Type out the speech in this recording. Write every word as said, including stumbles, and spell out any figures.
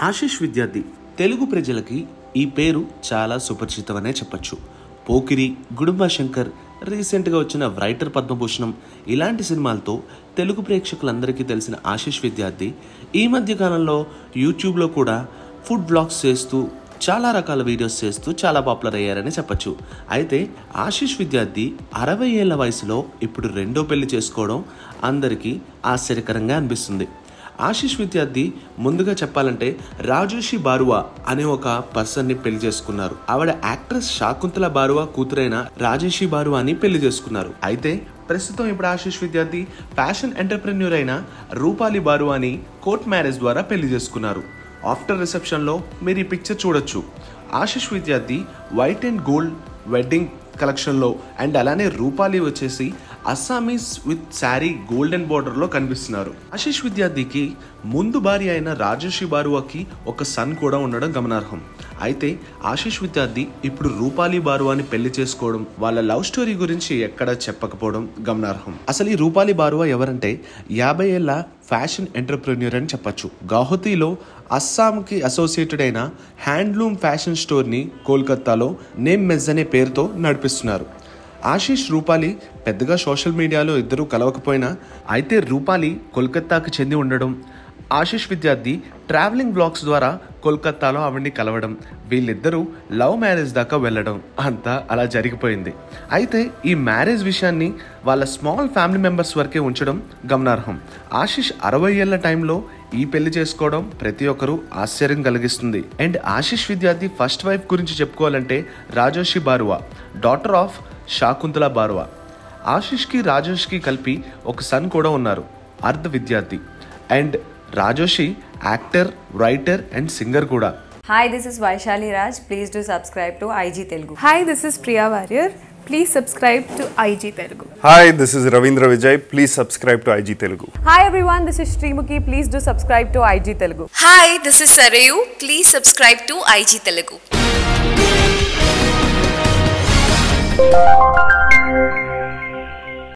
ఆశిష్ విద్యార్థి తెలుగు ప్రజలకి ఈ పేరు చాలా సుపరిచితమనే చెప్పచ్చు. పోకిరి, గుడుంబ శంకర్, రీసెంట్గా వచ్చిన రైటర్ పద్మభూషణం ఇలాంటి సినిమాలతో తెలుగు ప్రేక్షకులందరికీ తెలిసిన ఆశిష్ విద్యార్థి ఈ మధ్య కాలంలో యూట్యూబ్లో కూడా ఫుడ్ బ్లాగ్స్ చేస్తూ చాలా రకాల వీడియోస్ చేస్తూ చాలా పాపులర్ అయ్యారని చెప్పచ్చు. అయితే ఆశిష్ విద్యార్థి అరవై ఏళ్ల వయసులో ఇప్పుడు రెండో పెళ్లి చేసుకోవడం అందరికీ ఆశ్చర్యకరంగా అనిపిస్తుంది. ఆశిష్ విద్యార్థి ముందుగా చెప్పాలంటే రాజేషి బారువా అనే ఒక పర్సన్ని పెళ్లి చేసుకున్నారు. ఆవిడ యాక్ట్రెస్ శాకుంతల బారువా కూతురైన రాజేషి బారువాని పెళ్లి చేసుకున్నారు. అయితే ప్రస్తుతం ఇప్పుడు ఆశిష్ విద్యార్థి ఫ్యాషన్ ఎంటర్ప్రెన్యూర్ అయిన రూపాలి బారువాని కోర్ట్ మ్యారేజ్ ద్వారా పెళ్లి చేసుకున్నారు. ఆఫ్టర్ రిసెప్షన్లో మీరు ఈ పిక్చర్ చూడొచ్చు. Ashish Vidyarthi white and gold wedding కలెక్షన్లో అండ్ అలానే రూపాలి వచ్చేసి అస్సామీస్ విత్ శారీ గోల్డెన్ బార్డర్లో కనిపిస్తున్నారు. ఆశిష్ విద్యార్థికి ముందు భార్య అయిన రాజేషి బారువాకి ఒక సన్ కూడా ఉండడం గమనార్హం. అయితే ఆశిష్ విద్యార్థి ఇప్పుడు రూపాలి బారువాని పెళ్లి చేసుకోవడం, వాళ్ళ లవ్ స్టోరీ గురించి ఎక్కడా చెప్పకపోవడం గమనార్హం. అసలు ఈ రూపాలి బారువా ఎవరంటే యాభై ఏళ్ళ ఫ్యాషన్ ఎంటర్ప్రెన్యూర్ అని చెప్పచ్చు. గౌహతిలో అస్సాంకి అసోసియేటెడ్ అయిన హ్యాండ్లూమ్ ఫ్యాషన్ స్టోర్ని కోల్కతాలో నేమ్ మెజ్ అనే పేరుతో నడిపిస్తున్నారు. ఆశిష్, రూపాలి పెద్దగా సోషల్ మీడియాలో ఇద్దరు కలవకపోయినా అయితే రూపాలి కోల్కతాకి చెంది ఉండడం, ఆశిష్ విద్యార్థి ట్రావెలింగ్ బ్లాగ్స్ ద్వారా కోల్కతాలో ఆవిడ్ని కలవడం, వీళ్ళిద్దరూ లవ్ మ్యారేజ్ దాకా వెళ్ళడం అంతా అలా జరిగిపోయింది. అయితే ఈ మ్యారేజ్ విషయాన్ని వాళ్ళ స్మాల్ ఫ్యామిలీ మెంబర్స్ వరకే ఉంచడం గమనార్హం. ఆశిష్ అరవై ఏళ్ల టైంలో ఈ పెళ్లి చేసుకోవడం ప్రతి ఒక్కరూ ఆశ్చర్యం కలిగిస్తుంది. అండ్ ఆశిష్ విద్యార్థి ఫస్ట్ వైఫ్ గురించి చెప్పుకోవాలంటే రాజేషి బారువా, డాటర్ ఆఫ్ శాకుంతల బారువా. ఆశిష్కి రాజేష్కి కలిపి ఒక సన్ కూడా ఉన్నారు, Arth Vidyarthi. And Rajoshi actor, writer and singer కూడా. Hi, this is Vaishali Raj. Please do subscribe to I G Telugu. Hi, this is Priya Warrior. Please subscribe to I G Telugu. Hi, this is Ravindra Vijay. Please subscribe to I G Telugu. Hi everyone, this is Srimuki. Please do subscribe to I G Telugu. Hi, this is Sarayu. Please subscribe to I G Telugu.